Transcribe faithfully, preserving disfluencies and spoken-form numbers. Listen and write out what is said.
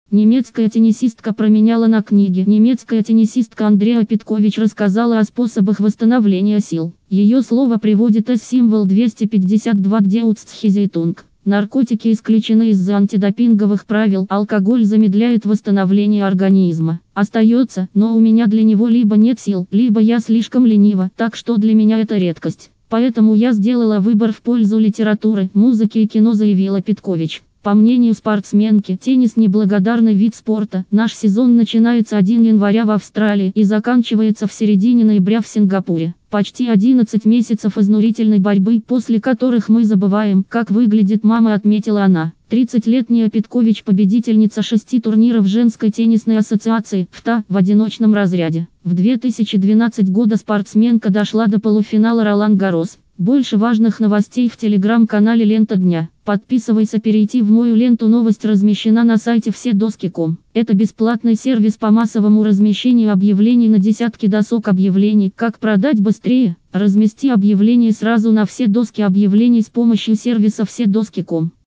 Немецкая теннисистка променяла на книги. Немецкая теннисистка Андреа Петкович рассказала о способах восстановления сил. Ее слово приводит S-символ двести пятьдесят два Гдеуцтхизейтунг. Наркотики исключены из-за антидопинговых правил. Алкоголь замедляет восстановление организма. Остается, но у меня для него либо нет сил, либо я слишком ленива, так что для меня это редкость. Поэтому я сделала выбор в пользу литературы, музыки и кино, заявила Петкович. По мнению спортсменки, теннис – неблагодарный вид спорта. Наш сезон начинается первого января в Австралии и заканчивается в середине ноября в Сингапуре. Почти одиннадцать месяцев изнурительной борьбы, после которых мы забываем, как выглядит мама, отметила она. тридцатилетняя Петкович – победительница шести турниров женской теннисной ассоциации эф тэ а в одиночном разряде. В две тысячи двенадцатом году спортсменка дошла до полуфинала Ролан-Гаррос. Больше важных новостей в телеграм-канале «Лента дня». Подписывайся, перейти в мою ленту. Новость размещена на сайте все доски точка ком. Это бесплатный сервис по массовому размещению объявлений на десятки досок объявлений. Как продать быстрее? Размести объявление сразу на все доски объявлений с помощью сервиса все доски точка ком.